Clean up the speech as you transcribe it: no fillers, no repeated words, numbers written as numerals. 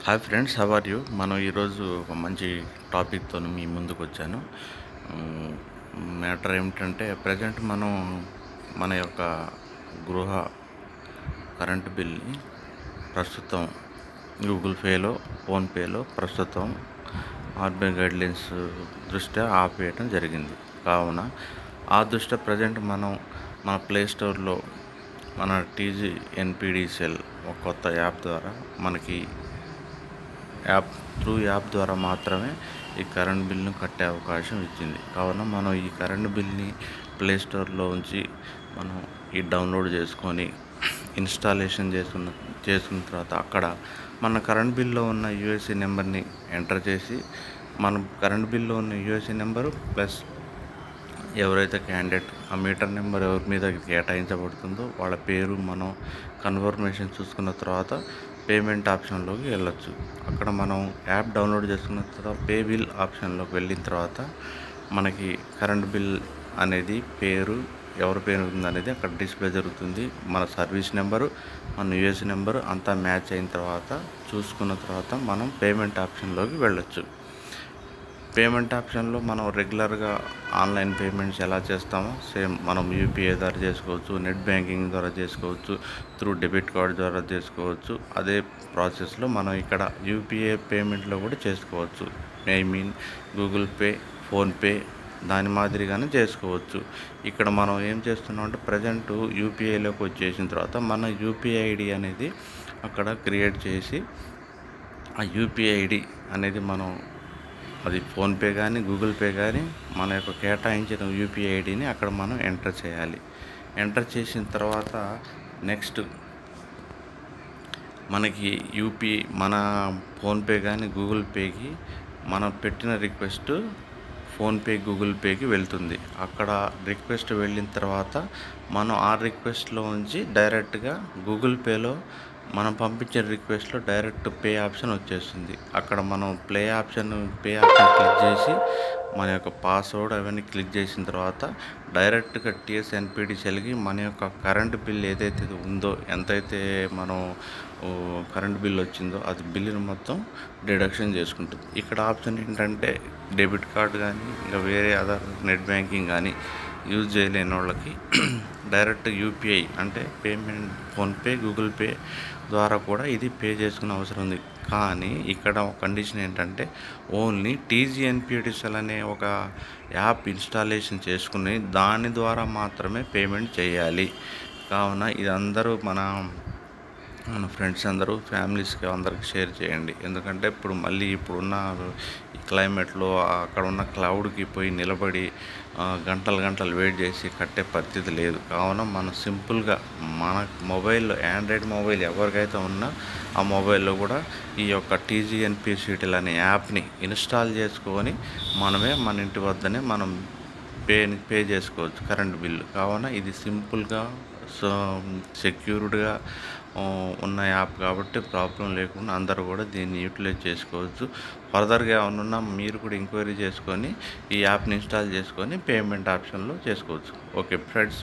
Hi friends, how are you? మనం ఈరోజు ఒక మంచి టాపిక్తో మీ ముందుకు వచ్చాను. మ్, మ్యాటర్ ఏమిటంటే ప్రజెంట్ మనం మన యొక్క గృహ కరెంటు బిల్ని ప్రస్తుతం గూగుల్ పేలో, ఫోన్పేలో ప్రస్తుతం ఆర్బీఐ గైడ్లైన్స్ దృష్ట్యా ఆపేయటం జరిగింది. కావున ఆ దృష్ట్యా ప్రజెంట్ మనం మన ప్లే స్టోర్లో మన టీజీ ఎన్పిడిసిఎల్ ఒక కొత్త యాప్ ద్వారా మనకి యాప్ ద్వారా మాత్రమే ఈ కరెంట్ బిల్ను కట్టే అవకాశం ఇచ్చింది. కావున మనం ఈ కరెంట్ బిల్ని ప్లే స్టోర్లో ఉంచి మనం ఈ డౌన్లోడ్ చేసుకొని ఇన్స్టాలేషన్ చేసుకున్న తర్వాత అక్కడ మన కరెంట్ బిల్లో ఉన్న యూఎస్సీ నెంబర్ని ఎంటర్ చేసి మనం కరెంట్ బిల్లో ఉన్న యూఎస్సీ నెంబరు ప్లస్ ఎవరైతే క్యాండిడేట్ ఆ మీటర్ నెంబర్ ఎవరి మీద కేటాయించబడుతుందో వాళ్ళ పేరు మనం కన్ఫర్మేషన్ చూసుకున్న తర్వాత పేమెంట్ ఆప్షన్లోకి వెళ్ళొచ్చు. అక్కడ మనం యాప్ డౌన్లోడ్ చేసుకున్న తర్వాత పే బిల్ ఆప్షన్లోకి వెళ్ళిన తర్వాత మనకి కరెంట్ బిల్ అనేది పేరు ఎవరి పేరు ఉందనేది అక్కడ డిస్ప్లే జరుగుతుంది. మన సర్వీస్ నెంబరు, మన యూఎస్ నెంబరు అంతా మ్యాచ్ అయిన తర్వాత చూసుకున్న తర్వాత మనం పేమెంట్ ఆప్షన్లోకి వెళ్ళొచ్చు. పేమెంట్ ఆప్షన్లో మనం రెగ్యులర్గా ఆన్లైన్ పేమెంట్స్ ఎలా చేస్తామో సేమ్ మనం యూపీఐ ద్వారా చేసుకోవచ్చు, నెట్ బ్యాంకింగ్ ద్వారా చేసుకోవచ్చు, త్రూ డెబిట్ కార్డ్ ద్వారా చేసుకోవచ్చు. అదే ప్రాసెస్లో మనం ఇక్కడ యూపీఐ పేమెంట్లో కూడా చేసుకోవచ్చు. I mean Google Pay, PhonePe దాని మాదిరిగానే చేసుకోవచ్చు. ఇక్కడ మనం ఏం చేస్తున్నాం అంటే ప్రజెంట్ యూపీఐలోకి వచ్చేసిన తర్వాత మన యూపీఐ ఐడి అనేది అక్కడ క్రియేట్ చేసి ఆ యూపీఐ ఐడి అనేది మనం అది ఫోన్పే కానీ గూగుల్ పే కానీ మన యొక్క కేటాయించిన యూపీఐ ఐడిని అక్కడ మనం ఎంటర్ చేయాలి. ఎంటర్ చేసిన తర్వాత నెక్స్ట్ మనకి మన ఫోన్పే కానీ గూగుల్ పేకి మనం పెట్టిన రిక్వెస్ట్ ఫోన్పే గూగుల్ పేకి వెళ్తుంది. అక్కడ రిక్వెస్ట్ వెళ్ళిన తర్వాత మనం ఆ రిక్వెస్ట్లో ఉంచి డైరెక్ట్గా గూగుల్ పేలో మనం పంపించిన రిక్వెస్ట్లో డైరెక్ట్ పే ఆప్షన్ వచ్చేస్తుంది. అక్కడ మనం పే ఆప్షన్ క్లిక్ చేసి మన యొక్క పాస్వర్డ్ అవన్నీ క్లిక్ చేసిన తర్వాత డైరెక్ట్గా టీఎస్ ఎన్పిడిసిఎల్కి మన యొక్క కరెంట్ బిల్ ఏదైతే ఉందో, ఎంతైతే మనం కరెంట్ బిల్ వచ్చిందో అది బిల్లుని మొత్తం డిడక్షన్ చేసుకుంటుంది. ఇక్కడ ఆప్షన్ ఏంటంటే డెబిట్ కార్డ్ కానీ ఇంకా వేరే అదర్ నెట్ బ్యాంకింగ్ కానీ యూజ్ చేయలేని వాళ్ళకి డైరెక్ట్ యూపీఐ అంటే పేమెంట్ ఫోన్పే గూగుల్ పే ద్వారా కూడా ఇది పే చేసుకునే అవసరం ఉంది. కానీ ఇక్కడ ఒక కండిషన్ ఏంటంటే ఓన్లీ టీజీఎన్పిడిసిఎల్ అనే ఒక యాప్ ఇన్స్టాలేషన్ చేసుకుని దాని ద్వారా మాత్రమే పేమెంట్ చేయాలి. కావున ఇది అందరూ మన ఫ్రెండ్స్ అందరూ ఫ్యామిలీస్కి అందరికి షేర్ చేయండి. ఎందుకంటే ఇప్పుడున్న ఈ క్లైమేట్లో అక్కడ ఉన్న క్లౌడ్కి పోయి నిలబడి గంటలు వెయిట్ చేసి కట్టే పరిస్థితి లేదు. కావున మనం సింపుల్గా మన మొబైల్లో ఆండ్రాయిడ్ మొబైల్ ఎవరికైతే ఉన్నా ఆ మొబైల్లో కూడా ఈ యొక్క టీజీఎన్పిసిఎల్ అనే యాప్ని ఇన్స్టాల్ చేసుకొని మనమే మన ఇంటి వద్దనే మనం పే చేసుకోవచ్చు కరెంట్ బిల్లు. కావున ఇది సింపుల్గా సెక్యూర్డ్గా ఉన్న యాప్ కాబట్టి ప్రాబ్లం లేకుండా అందరూ కూడా దీన్ని యూటిలైజ్ చేసుకోవచ్చు. ఫర్దర్గా ఏమన్నా మీరు కూడా ఎంక్వైరీ చేసుకొని ఈ యాప్ని ఇన్స్టాల్ చేసుకొని పేమెంట్ ఆప్షన్లో చేసుకోవచ్చు. Okay friends,